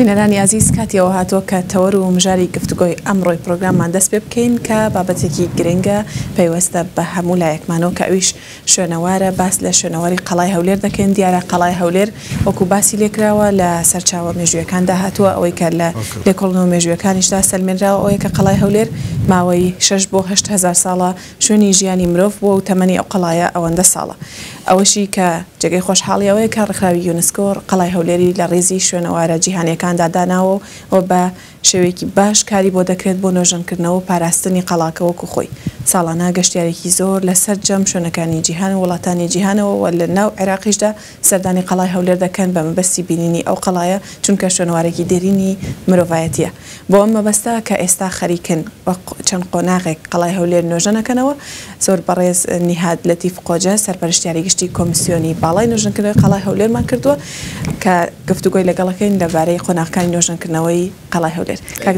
بینەرانی عزیز کاتیەوە هاتووە کە تەوەر و مژاری گفتوگۆی ئەمڕۆی پرۆگراممان دەست پێ بکەین کە بابەتێکی گرنگە پەیوەستە بە هەموو لایەکمانەوە کە ئەویش شوێنەوارە باس لە شوێنەوەری قەڵای هەولێر دەکەین. دیارە قەڵای هەولێر وەکو باسی لێکراوە لە سەرچاوە مێژوویەکاندا هاتووە ئەوەی کە لە لێکۆڵنەوە مێژوویەکانیشدا سەلمێنراوە ئەوەیە کە قەڵای هەولێر ماوەی 6 بۆ 8 هزار ساڵە شوێنی ژیانی مرۆڤ بووە و تەمەنی ئەو قەڵایە ئەوەندە ساڵە. ئەوەشی کە جێگەی خۆشحاڵی ئەوەیە کە ڕێکخراوی یونسکۆ قەڵای هەولێری لە ڕێزی شوێنەوارە جیهانیەکاندا داناوە و بە شێوەیەکی باش کاری بۆ دەکرێت بۆ نۆژەنکردنەوە و پاراستنی قەڵاکە وەکو خۆی. ساڵانە گەشتیارێکی زۆر لەسەر جەم شوێنەکانی جیهان و وڵاتانی جیهانەوە و لە ناو عێراقیشدا سەردانی قەڵای هەولێر دەکەن بە مەبەستی بینینی ئەو قەڵایە چونکە شوێنەوارێکی دێرینی مرۆڤایەتیە. بۆ ئەم مەبەستە کە ئێستا خەریکن چەند قۆناغێک قەڵای هەولێر نۆژەنەکەنەوە زۆر بەڕێز نیهاد لەتیف قۆجە سەرپەرشتیاری گشتی کۆمیسیۆنی باڵای نۆژەنکردنەوەی قەڵای هەولێرمان کردووە کە گفتوگۆی لەگەڵەکەین لەبارەی قۆناغەکانی نۆژەنکردنەوەی قەڵای هەولێر. کاک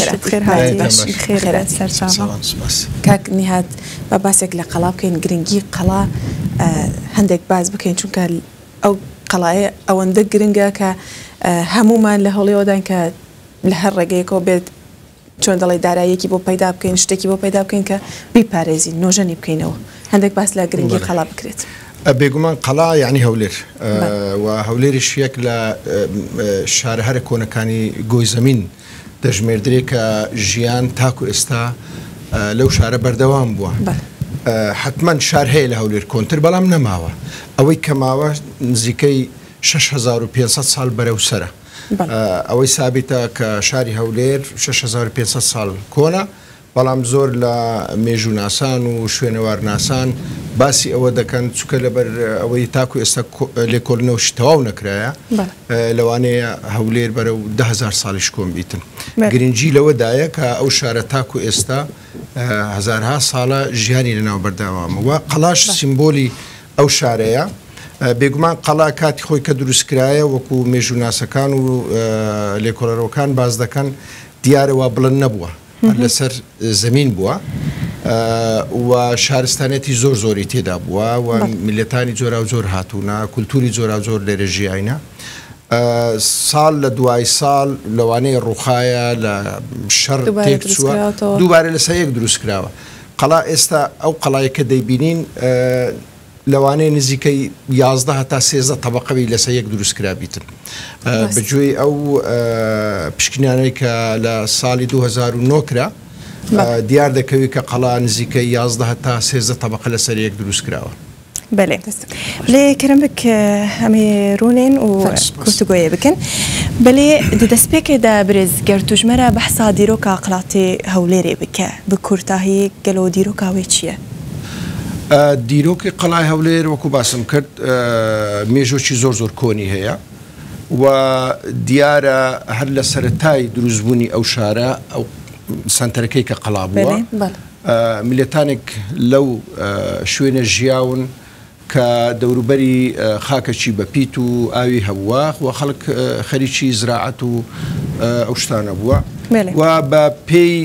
نیهاد بە باسێک لە قەڵا بکەین گرنگی قەڵا هەندێک باز بکەین چونکە ئەو قەڵایە ئەوەندە گرنگە کە هەمومان لە هەوڵێوەدان کە لە هەر ڕێگەیەکەوە بێت چۆن دەڵێ داراییەکی بۆ پەیدا بکەین شتێکی بۆ پەیدا بکەین کە بیپارێزین نۆژەنی بکەینەوە. هەندێک باس لە گرنگی قەڵا بکرێت. بێگومان قەڵا یعنی هەولێر و هەولێریش یەک لە شارەهەرە کۆنەکانی گۆی زەمین دەژمێردرێ کە ژیان تاکو ئێستا لەو شارە بەردەوام بووە. حتمما شار هەیە لە هەولێر کۆنتر بەڵام نەماوە. ئەوەی کە ماوە نزیکەی 6500 ساڵ بەرەو سەرە. ئەوەی سابتە کە شاری هەولێر 6500 ساڵ کۆنا بەڵام زۆر لە مێژووناسان و شوێنەوارناسان باسی ئەوە دەکەن چکە لەبەر ئەوەی تاکو ئێستا لێکۆڵنەوەشی تەواو نەکرایە لەوانەیە هەولێر بەرەو 10,000 ساڵیش کۆم بیتن. گرنگی لەوەدایە کە ئەو شارە تاکو ئێستا هەزارها ساڵە ژیانی لەناو بەردەوامە و قەڵاش سیمبۆلی ئەو شارەیە. بێگومان قەڵا کاتی خۆی کە دروستکرایە وەکو مێژووناسەکان و لێکۆڵەرەوەکان باز دەکەن دیارەوە بڵند نەبووە لەسەر زەمین بووە و شارستانێتی زۆر زۆری تێدا بووە و میلەتانی جۆرا و زۆر هاتوونە کولتوری جۆرا و زۆر لێرە ژیاینە. ساڵ لە دوای ساڵ لەوانەیە ڕووخایە لە شەڕ تێک چووە دووبارە لەسەر یەک دروست کراوە. قەڵا ئێستا ئەو قەڵایە کە دەیبینین لەوانەیە نزیکەی 11 تا 13 طبقەوی لەسەر یەک دروستکرا بیتن بەگوێی ئەو پشکنانەی کە لە ساڵی 2009 کرا دیار دەکەوی کە قەڵا نزیکەی 11 تا 13 طبقە لەسەر یەک دروستکراوە. بله لێ کەرم بک هەمێ ڕوونێن و گفتوگۆیە بکەن. بەلێ دەستپێکێدا برێز گەرتوژمەرە بەحسا دیرۆکە قڵاتی هەولێرێ بکە بە کورتاهی گەلۆ دیرۆکاوێ چییە؟ دیرۆکی قەڵای هەولێر وەکو باسم کرد مێژۆکی زۆر زۆر کۆنی هەیە و دیارە هەر لە سەرەتای دروستبوونی ئەو شارە ئەو سنتەرەکەی کە قەڵا بووە میلەتانێک لەو شوێنە ژیاون کە دەوروبەری خاکەکی بەپیت و ئاوی هەبووە و خەڵک خەریکی زراعەت و ئەو شتانە بووە و بە پێی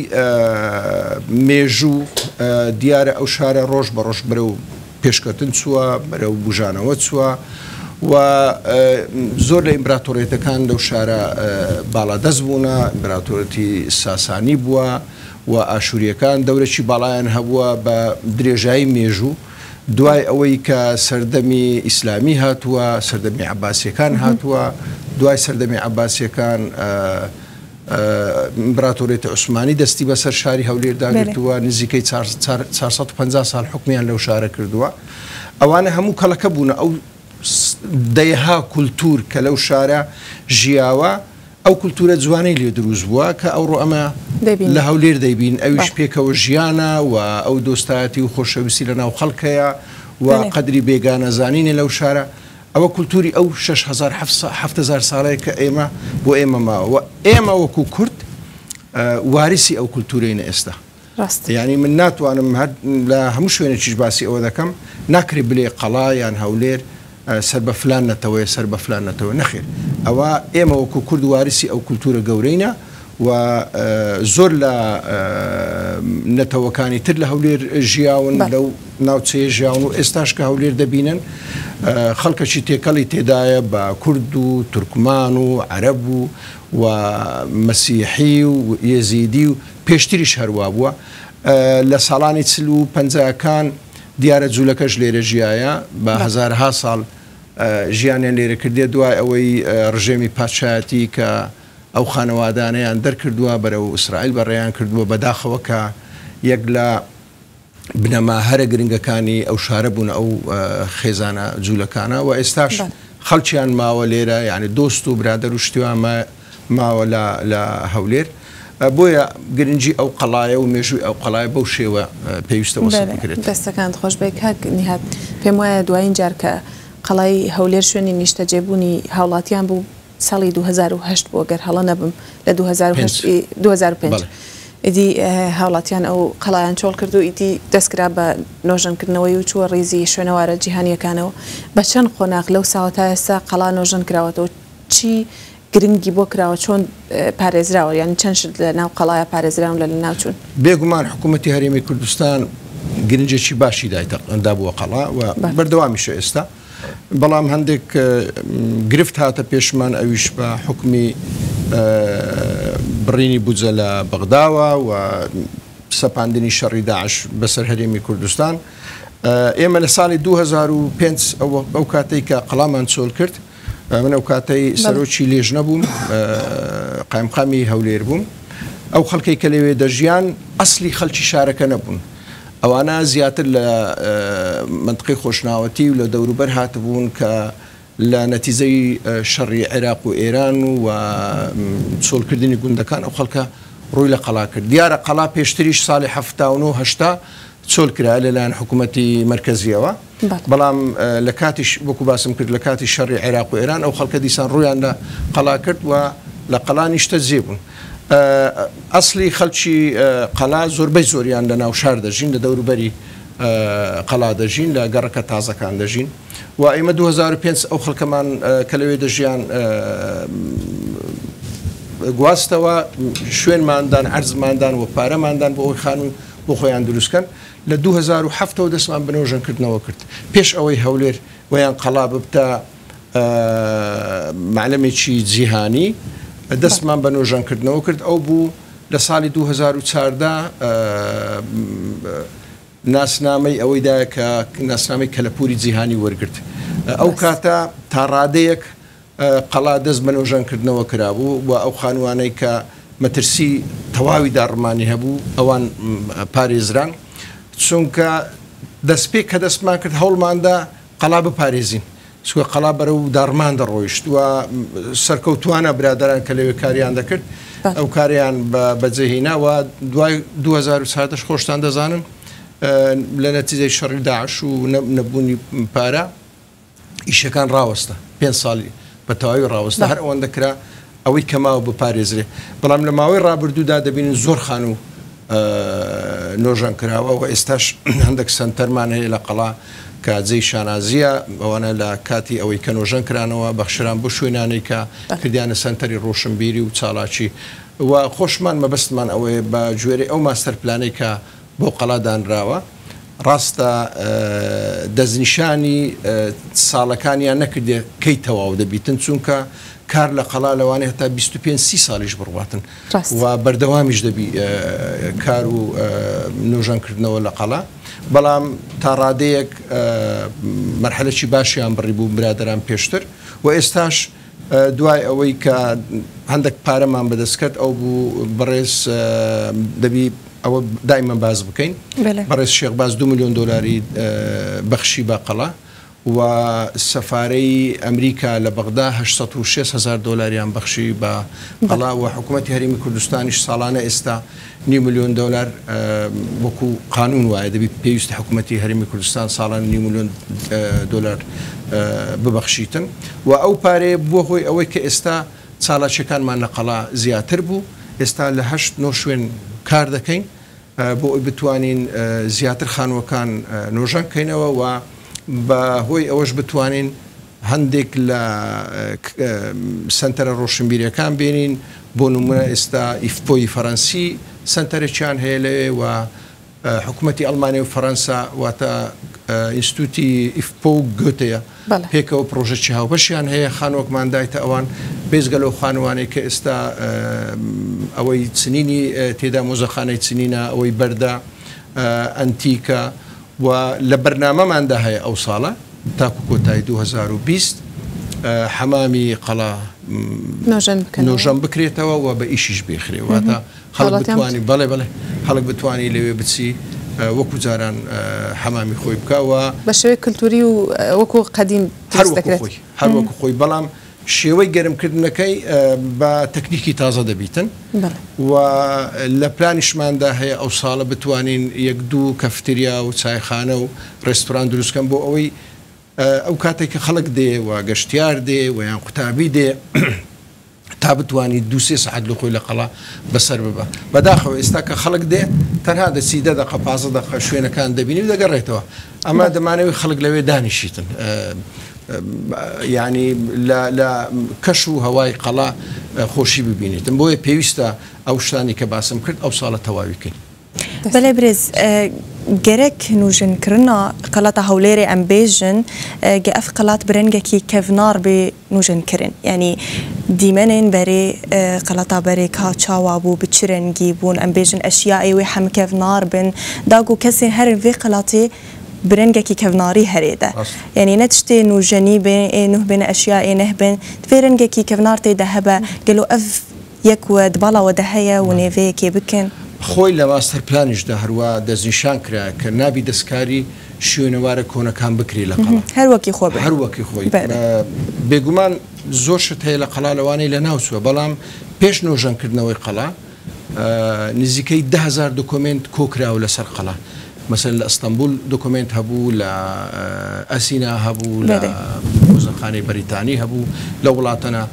مێژوو دیارە ئەو شارە ڕۆژ بە ڕۆژ بەرەو پێشکەوتن چووە بەرەو بژانەوە چووە و زۆر لە ئیمپراتۆریەتەکان لەو شارە باڵادەست بوونە. ئیمپراتۆریەتی ساسانی بووە و ئاشوریەکان دەورەی باڵایان هەبووە بە درێژایی مێژوو. دوای ئەوەی کە سەردەمی ئیسلامی هاتووە سەردەمی عەباسیەکان هاتووە دوای سەردەمی عەباسیەکان ئیمپراتۆریەتی عوسمانی دەستی بەسەر شاری هەولێر داگرتووە نزیکەی 450 ساڵ حکمیان لەو شارە کردووە. ئەوانە هەموو کەڵەکە بوونە ئەو دەیها کولتور کە لەو شارە ژیاوە ئەو کولتورە جوانەی لێ دروست بووە کە ئەوڕۆ ئەمە لە هەولێر دەیبین ئەویش پێکەوە ژیانە و ئەو دۆستایەتی و خۆشەویستی لە ناو خەڵکەیە و قەدری بێگانەزانینە لەو شارە ئەوە کولتوری ئەو 6,000 ساڵەیە کە ئێمە بۆ ئێمە ماوە ئێمە وەکو کورد وارسی ئەو کولتورینە ئێستا. یعنی من ناتوانم لە هەموو شوێنێکیش باسی ئەوە دەکەم ناکری بلێ قەڵا یان هەولێر سەر بە فلان نەتەوەی سەر بە فلان نەتەوە نەخێر ئەوە ئێمە وەکو کورد وارسی ئەو کولتورە گەورەینە و زۆر لە نەتەوەکانی تر لە هەولێر ژیاون لەو ناوچەیە ژیاون و ئێستاش کە هەولێر دەبینن خەڵکەشی تێکەڵی تێدایە بە کورد و تورکمان و عەرەب و مەسیحی و یێزیدی و پێشتریش هەروە بووە لە ساڵانی 50 دیارە جوولەکەش لێرە ژیایە بە هەزارها ساڵ ژیانیان لێرە کردێ دوای ئەوەی ڕژێمی پادشایەتی کە ئەو خانەوادانەیان دەرکردووە بەرەو ئیسرائیل بەڕێیان کردووە بەداخەوە کە یەک لە بنەما هەرە گرنگەکانی ئەو شارە بوون ئەو خێزانە جوولەکانە و ئێستاش خەڵکیان ماوە لێرە یعنی دۆست و برادەر و شتیوان ماوە لە هەولێر بۆیە گرنگی ئەو قەڵایە و مێژووی ئەو قەڵایە بەو شێوە پێویستە وەسف بکرێت. دەستەکان خۆش بێ کاک نهات پێم وایە دوایین جار کە قەڵای هەولێر شوێنی نیشتەجێبوونی هاوڵاتیان بوو ساڵی 2008 بۆ گەر هەڵە نەبم لە 2005 ئیدی هاوڵاتیان ئەو قەڵایان چۆڵ کرد و ئیدی دەستکرا بە نۆژەنکردنەوەی و چووە ڕێزی شوێنەوارە جیهانیەکانەوە بە چەند قۆناغ لەو ساوە تا ئێستا قەڵا نۆژەن کراوەتەوە چی گرنگی بۆ کراوە چۆن پارێزراوە یان چەند شت لە ناو قەڵایە پارێزراون لە ناوچوون بێگومان حکوومەتی هەرێمی کوردستان گرنجێکی باشی دا بووە قەڵا و بەردەوامیشە ئێستا بەڵام هەندێک گرفت هاتە پێشمان ئەویش بە حکمی بڕینی بوجە لە بەغداوە و سەپاندنی شەڕی داعش بەسەر هەرێمی کوردستان ئێمە لە ساڵی 2005 ئەو کاتەی کە قەڵامان چۆڵ کرد من ئەو کاتەی سەرۆکی لێژ نەبووم قایمقامی هەولێر بووم ئەو خەڵکەی کە لەوێ دەژیان ئەسلی خەڵکی شارەکە نەبوون ئەوانە زیاتر لە منطقەی خۆشناوەتی و لە دەوروبەر هاتبوون کە لە نەتیزەی شەڕی عێراق و ئێران و چۆڵکردنی گوندەکان ئەو خەڵکە ڕووی لە قەڵا کرد دیارە قەڵا پێشتریش ساڵی 1970 چۆل کرا لەلایەن حکوومەتی مرکزیەوە بەڵام لە کاتیش وەکو باسم کرد لە کاتی شەڕی عێراق و ئێران ئەو خەڵکە دیسان ڕویان لە قەڵا کرد و لە قەڵا نیشتە جێبوون ئەسلی خەڵکی قەڵا زۆربەی زۆریان لە ناو شار دەژین لە دەوروبەری قەڵا دەژین لە گەڕەکە تازەکان دەژین و ئێمە 2005 ئەو خەڵکەمان کە لەوێ دەژیان گواستەوە شوێنماندان عەرزماندان و پارەماندان بۆ ئەوی خانووی بۆ خۆیان دروستکەن لە 2007 دەستمان بنۆژەنکردنەوە کرد پێش ئەوەی هەولێر ویان قەڵا ببتە معلەمێکی جیهانی دەستمان بە نۆژەنکردنەوە کرد ئەو بوو لە ساڵی 2014 ناسنامەی ئەوەیدا کە ناسنامەی کەلەپوری جیهانی وەرگرت ئەو کاتە تا ڕادەیەک قەڵا دەست بە نۆژەنکردنەوە کرابوو و ئەو خانوانەی کە مەترسی تەواوی داڕمانی هەبوو ئەوان پارێزران چونکە دەستپێک کە دەستمان کرد هەوڵماندا قەڵا بپارێزین سوە قەڵا بەرە و داڕمان دەڕۆیشت و سەرکەوتوانە برادران کە لەوێ کاریان دەکرد ئەو کاریان بەجێهێناوە دوای 2004 خۆشتان دەزانن لە نەتیجەی شەڕی داعش و نەبوونی پارە ئیشەکان ڕاوەستە 5 ساڵی بە تەواوی ڕاوەستە هەر ئەوەندە کرا ئەوەی کەماوە بپارێزرێ بەڵام لە ماوەی ڕابردوودا دەبینن زۆر خان و نۆژان کراوە و ئێستاش هەندێک سنتەرمان هەیە لە قەڵا کە جێی شانازیە ئەوانە لە کاتی ئەوەی کە نۆژەن کرانەوە بەخشران بۆ شوێنانەی کە کردیانە سنتەری ڕۆشنبیری و چاڵاکی و خۆشمان مەبەستمان ئەوەیە بە گوێرەی ئەو ماستەر پلانەی کە بۆ قەڵا دانراوە ڕاستە دەستنیشانی ساڵەکانیان نەکردێ کەی تەواو دەبیتن چونکە کار لە قەڵا لەوانێ هەتا 25-30 ساڵیش بڕواتن و بەردەوامیش دەبی کار و نۆژەنکردنەوە لە قەڵا بەڵام تا ڕادەیەک مەرحەلەی باشیان بڕی بوو برادران پێشتر و ئێستاش دوای ئەوەی کە هەندێک پارەمان بەدەستکرد ئەو بوو بەڕێز دەبی ئەوە دایمە باز بکەین بەڕێز شێخباز 2 ملیۆن دۆلاری بەخشی بە قەڵا و سەفارەی ئەمریکا لە بەغدا 806,000 دۆلاریان بەخشی بە قەڵا و حکوومەتی هەرێمی کوردستانیش ساڵانە ئێستا 9 ملیۆن دۆلار وەکو قانون وایە دەبی پێویستی حکوومەتی هەرێمی کوردستان ساڵان 9 ملیۆن دۆلار ببەخشیتن و ئەو پارەیە بووە هۆی ئەوەی کە ئێستا چالاکیەکانمان لە قەڵا زیاتر بوو ئێستا لە 8-9 شوێن کار دەکەین بۆ ئەوی بتوانین زیاتر خانووەکان نۆژەن بکەینەوە و بە هۆی ئەوەش بتوانین هەندێک لە سنتەرە ڕۆشنبیریەکان بینین بۆ نمونە ئێستا ئیفپۆی فەڕەنسی سنتەرێکیان هەیە لەوێ و حکوومەتی ئەڵمانیا و فەڕەنسا واتە ئینستیتوتی ئیفپۆ و گۆتەیە پێکەوە پرۆژەی هاوبەشیان هەیە خانووەکمان دایتە ئەوان بێزگە لەو خانوانەی کە ئێستا ئەوەی چنینی تێدا مۆزەخانەی چنینە ئەوەی بەردا ئەنتیکە و لە بەرنامەماندا هەیە ئەو ساڵە تاکو کۆتایی 2020 حەمامی قەڵا نۆژەم بکرێتەوە و بە ئیشیش بێخرێ واتە خەڵک بتوانی بەڵێ خەڵک بتوانی لەوێ بچی وەکو جاران حەمامی خۆی بکەوە بە شێوەی کللتوری و وەکو قەدیم هەر وەکو خۆی بەڵام شێوەی گەرمکردنەکەی بە تەکنیکی تازە دەبیتن و لە پلانیشماندا هەیە ئەو ساڵە بتوانین یەک دوو کەفتریا و چایخانە و ڕێستوران دروستکەم بۆ ئەوەی ئەو کاتێک کە خەڵک دێ و گەشتیار دێ و یان قوتابی دێ تا بتوانی 2-3 ساعت لە خۆی لە قەڵا بەسەر ببە بەداخەوە ئێستا کە خەڵک دێ تەنها دەچی 10 دقە 15 دقە شوێنەکان دەبینی و دەگەڕێتەوە ئەمە دەمانەوەی خەڵک لەوێ دانیشیتن یعنی لە کەش و هەوای قەڵا خۆشی ببینیتن بۆیە پێویستە ئەو شتانی کە باسم کرد ئەو ساڵە تەواویکەین. بەڵێ برێز گەرەک نوژنکردنا قەڵاتە هەولێرێ ئەم بێژن گە ئەف قەڵات برەنگێکی کەڤنار بێ نوژنکردن یعنی دیمەنێن بەرێ قەڵاتە بەرێ کا چاوا بوو بچرەنگی بوون ئەم بێژن ئەشیائی وێ هەم کەڤنار بن داگو کەسێ هەر vê قەڵاتێ برنگێکی کەڤناری هەرێدا یعنی نە تشتێ نوژەنی بێ نوح بێنە ئەشیائی نەه بن فێرنگێکی کەڤنار تێدا هەبە گەلو ئەف یەک وە دباڵەوە دەهەیە و نێڤەیەکێ بکەن خۆی لە ماستەر پلانیشدا هەروە دەستنیشان کرا کە نابی دەستکاری شوێنەوارە کۆنەکان بکری لە قەڵا هەروەکی خۆ هەروەکی خۆی بێگومان زۆر شت هەیە لە قەڵا لەوانەی لە ناوچووە بەڵام پێش نۆژەنکردنەوەی قەڵا نزیکەی 10,000 دۆکۆمنت کۆکراوە لەسەر قەڵا مثلا لە ئەستەمبول دۆکۆمنت هەبوو لە ئەسینا هەبوو لە مۆزەخانەی بەریتانی هەبوو لە وڵاتەنە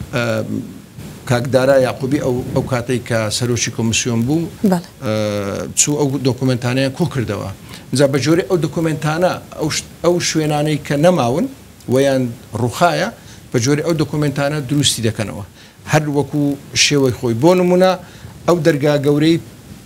کاکدارا یاقوبی ئەو کاتەی کە سەرۆکی کۆمسیۆن بوو چوو ئەو دۆکۆمنتانەیە کۆ کردەوە جا بە جۆرە ئەو دۆکۆمنتانە ئەو شوێنانەی کە نەماون ویان ڕووخایە بە جۆرە ئەو دۆکۆمنتانە دروستی دەکەنەوە هەر وەکو شێوەی خۆی بۆ نمونە ئەو دەرگا گەورەی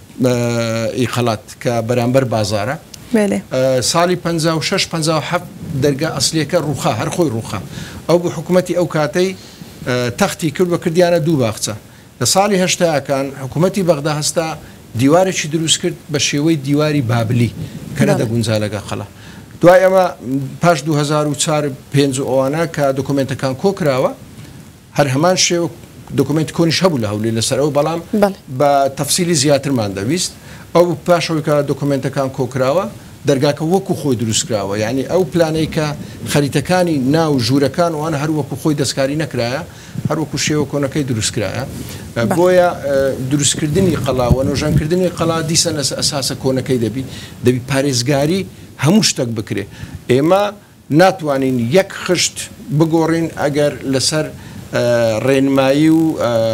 ئیقەڵات کە بەرامبەر بازارە ساڵی 56-57 دەرگا ئەسلێکە ڕووخا هەر خۆی ڕووخا ئەو بۆ حکوومەتی ئەو کاتەی تەختی کرد بە کردیانە دوو باخچە لە ساڵی هەشتاکان حکوومەتی بەغدا هەستا دیوارێکی دروست کرد بە شێوەی دیواری بابلی کە نەدەگونجا لەگە قەڵا دوای ئەمە پاش 2004-5 ئەوانە کە دۆکۆمنتەکان کۆکراوە هەر هەمان شێوە دۆکۆمنت کۆنیش هەبوو لە هەولێر لەسەر ئەو بەڵام بە تەفسیلی زیاترمان دەویست ئەو پاشەوەی کە دۆکۆمنتەکان کۆکراوە دەرگاکە وەکو خۆی دروستکراوە یعنی ئەو پلانەی کە خەریتەکانی ناو ژوورەکان وانە هەر وەکو خۆی دەستکاری نەکرایە هەر وەکو شێوە کۆنەکەی دروستکرایە بۆیە دروستکردنی قەڵا و نۆژانکردنی قەڵا دیسە لە ئەساسە کۆنەکەی دەبی پارێزگاری هەموو شتێک بکرێ ئێمە ناتوانین یەک خشت بگۆڕین ئەگەر لەسەر ڕێنمایی و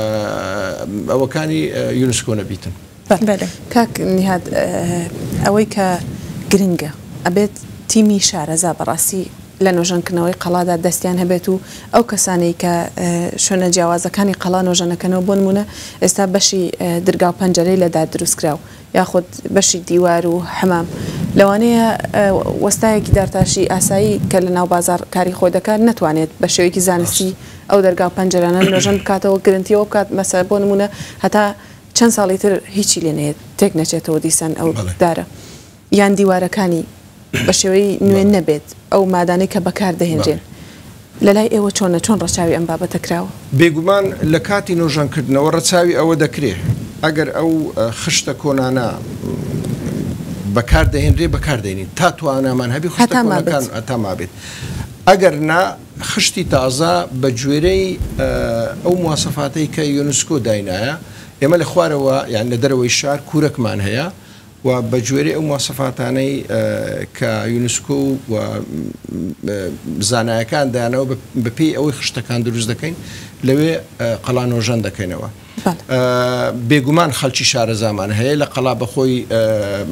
ئەوەکانی یونسکۆ نەبیتن کاک نهاد ئەوەی کە گرنگە ئەبێت تیمی شارەزا بەڕاستی لە نۆژەنکردنەوەی قەڵادا دەستیان هەبێت و ئەو کەسانی کە شوێنە جیاوازەکانی قەڵا نۆژەنەکەنەوە بۆ نمونە ئێستا بەشی دەرگا و پەنجەرەی لەدا دروستکراو یاخود بەشی دیوار و حەمام لەوانەیە وەستایەکی دارتاشی ئاسایی کە لە ناو بازار کاری خۆی دەکات نەتوانێت بە شێوەیەکی زانستی ئەو دەرگا و پەنجەرانە نۆژەن بکاتەوە گرنتیەوە بکات مەسەر بۆ نمونە هەتا چەند ساڵی تر هیچی لێ نێت تێک نەچێتەوە دیسان ئەو دارە یان دیوارەکانی بە شێوەی نوێن نەبێت ئەو مادانەی کە بەکار دەهێنرێن لە لای ئێوە چۆن ڕەچاوی ئەم بابەتە کراوە بێگومان لە کاتی نۆژانکردنەوە ڕەچاوی ئەوە دەکرێت ئەگەر ئەو خشتە کۆنانە بەکار دەهێنرێ بەکاردێنین تا توانامان هەبی خشتەکان ئەتاما بێت ئەگەر نا خشتی تازە بە گوێرەی ئەو مواسەفاتەی کە یونسکۆ داینایە ئێمە لە خوارەوە یان لە دەرەوەی شار کوورەکمان هەیە و بە گوێرەی ئەو مواسەفاتانەی کە یونسکۆ و زانایەکان دایانەوە بەپێی ئەوەی خشتەکان دروست دەکەین لەوێ قەڵا نۆژەن دەکەینەوە بێگومان خەڵکی شارەزامان هەیە لە قەڵا بەخۆی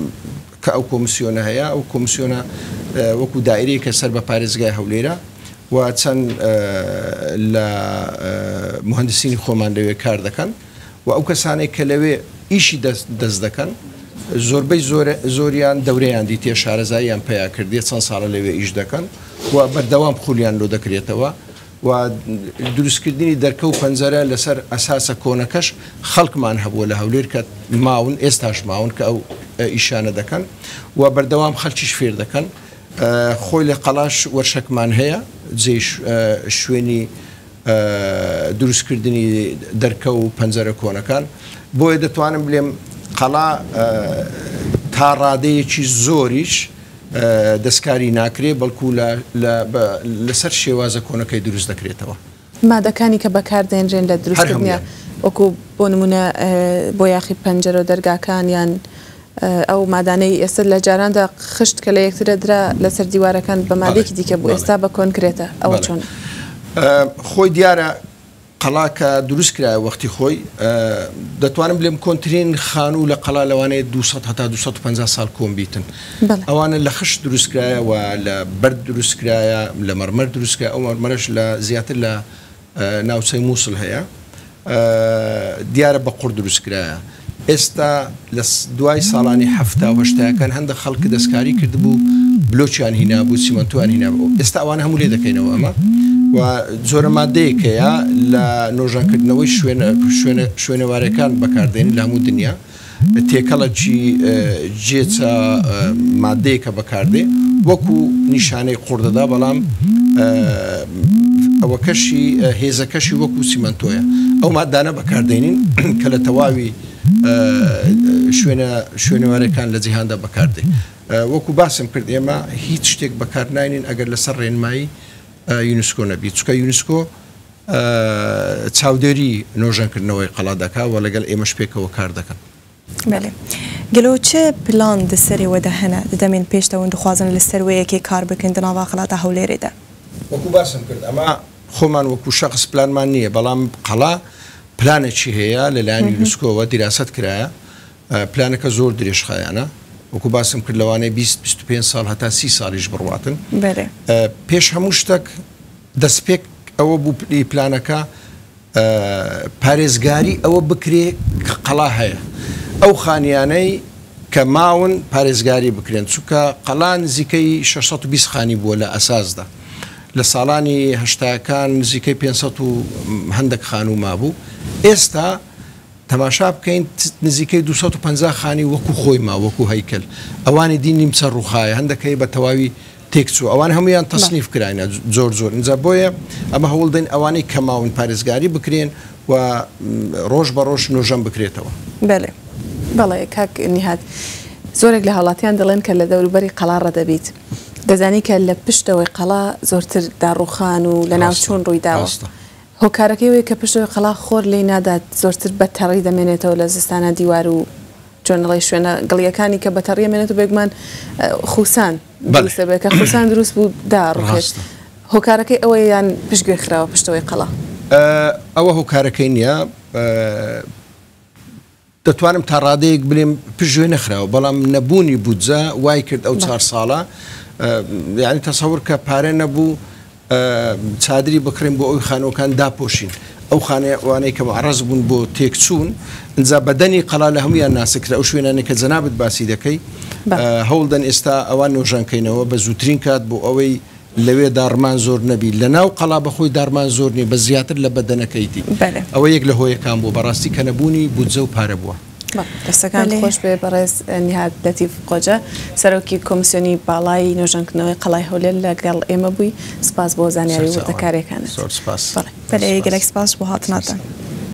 کە ئەو کۆمسیۆنە هەیە ئەو کۆمسیۆنە وەکو دائیرەی کە سەر بە پارێزگای هەولێرە و چەند لە مهندسینی خۆمان لەوێ کار دەکەن و ئەو کەسانێک کە لەوێ ئیشی دەست دەکەن زۆربەی زۆریان دەورەیان دیتێ شارەزاییان پیا کردێ چەند ساڵە لەوێ ئیش دەکەن و بەردەوام خولیان لۆ دەکرێتەوە و دروستکردنی دەرکە و پەنجەرە لەسەر ئەساسە کۆنەکەش خەڵکمان هەبووە لە هەولێر کە ماون ئێستاش ماون کە ئەو ئیشانە دەکەن و بەردەوام خەڵکیش فێر دەکەن خۆی لە قەڵاش وەرشەکمان هەیە جێ شوێنی دروستکردنی دەرکە و پەنجەرە کۆنەکان بۆیە دەتوانم بڵێم قەڵا تا ڕادەیەکی زۆریش دەستکاری ناکرێ بەڵکو لەسەر شێوازە کۆنەکەی دروست دەکرێتەوە مادەکانی کە بەکاردێنرێن لە دروستکردنیە وەکو بۆ نمونە بۆ یاخی پەنجەرە و دەرگاکان یان ئەو مادانەی ئێستا لە جاراندا خشت کە لە یەکترە درا لەسەر دیوارەکان بە مادێکی دیکە بوو ئێستا بە کۆنکرێتە ئەوە چۆن خۆی دیارە قەڵاکە دروست کرایە وەختی خۆی دەتوانم بڵێم کۆنترین خانوو لە قەڵا لەوانەیە 200 هەتا 250 ساڵ کۆم بیتن ئەوانە لە خشت دروستکرایە و لە بەرد دروستکرایە لە مەرمەر دروستکرا ئەو مەرمەرەش لە زیاتر لە ناوچەی مووسڵ هەیە دیارە بە قوڕ دروستکرایە ئێستا لە دوای ساڵانی هەفتا و هەشتاکان هەندە خەڵک دەستکاری کردبوو بلۆچیان هینا بوو سیمەنتوان هینا بوو ئێستا ئەوانە هەموو لێ دەکەینەوە ئەمە و زۆرە مادەیەکەیە لە نۆژانکردنەوەی شوێنەوارەکان بەکاردێنی لە هەموو دنیا تێکەڵەکی جێچە مادەیەکە بەکاردێ وەکو نیشانەی قوڕدەدا بەڵام ئەوە کەشی هێزەکەشی وەکو سیمەنتۆیە ئەو مادانە بەکاردێنین کە لە تەواوی شوێنەوارەکان لە جیهاندا بەکاردێن وەکو باسم کرد ئێمە هیچ شتێک بەکارناینین ئەگەر لەسەر ڕێنمایی یونسکۆ نەبی چکە یونسکۆ چاودێری نۆژانکردنەوەی قەڵا دەکا و لەگەڵ ئێمەش پێکەوە کار دەکەن گەلۆ چه پلان دەسەرێوەدا هەنە دەمێن پێشتەوە دەخوازن لە سەروەیەکی کار بکەن دناوا قەڵاتە هەولێرێدا وەکو باسم کرد ئەمە خۆمان وەکو شخص پلانمان نییە بەڵام قەڵا پلانێکی هەیە لەلایەن یونسکۆوە دیراسەت کرایە پلانەکە زۆر درێژخایانە وەکو باسم کرد لەوانەیە 20-25 ساڵ هەتا 30 ساڵیش بڕواتن پێش هەموو شتێک دەستپێک ئەوە بوو پلانەکە پارێزگاری ئەوە بکرێ کە قەڵا هەیە ئەو خانیانەی کە ماون پارێزگاری بکرێن چونکە قەڵا نزیکەی 620 خانی بووە لە ئەساسدا لە ساڵانی هەشتاکان نزیکەی 500 و هەندێک خانوو مابوو ئێستا تەماشا بکەین نزیکەی 250 خانی وەکو خۆی ما وەکو هەیکل ئەوانی دینیم چە ڕووخایە هەندەکەی بە تەواوی تێکچوو ئەوان هەمویان تەسنیف کراینە زۆر اینجا بۆیە ئەمە هەوڵدەین ئەوانەی کە ماون پارێزگاری بکرێن و ڕۆژ بە ڕۆژ نۆژەم بکرێتەوە بەڵێ کاک نیهات زۆرێک لە هاوڵاتیان دەڵێن کە لە دەوروبەری قەڵا ڕەدەبیت دەزانی کە لە پشتەوەی قەڵا زۆرتر داڕوخان و لە ناوچوون ڕوویداوە هۆکارەکەی کە پشتەوەی قەڵا خۆر لێی نادات زۆرتر بەتەڕی دەمێنێتەوە لە زستانە دیوار و جۆنڵی شوێنە گڵیەکانی کە بەتەڕی مێنێت و بێگومان خوسان دروستە بێت کە خوسان دروست بوو داڕوخێت هۆکارەکەی ئەوەی یان پشتگوێ خراوە پشتەوەی قەڵا ئەوە هۆکارەکەی نییە دەتوانم تا ڕادەیەک بڵێم پشتگوێ نەخراوە بەڵام نەبوونی بودجە وای کرد ئەو 4 ساڵە یعنی تەسەور کە پارە نەبوو چادری بکڕین بۆ ئەوی خانەوەکان داپۆشین ئەو خانەوانەی کە عرەز بوون بۆ تێکچوون ئەنجا بەدەنی قەڵا لە هەمویان ناسکرا ئەو شوێنانێک کە جەنابەت باسی دەکەی هەوڵدەن ئێستا ئەوان نۆژانکەینەوە بە زووترین کات بۆ ئەوەی لەوێ داڕمان زۆر نەبی لە ناو قەڵا بەخۆی دارمان زۆر نیە بە زیاتر لە بەدەنەکەیتی ئەوە یەک لە هۆیەکان بوو بەڕاستی کە نەبوونی بودجە و پارە بووە دەستەکان خۆش بێ بەڕێز نیهات لەتیف قۆجە سەرۆکی کۆمیسیۆنی باڵای نۆژانکردنەوەی قەڵای هەولێر لەگەڵ ئێمە بووی سپاس بۆ زانیاری وردەکارێکانت بەڵێ گەلێک سپاس بۆ هاتناتان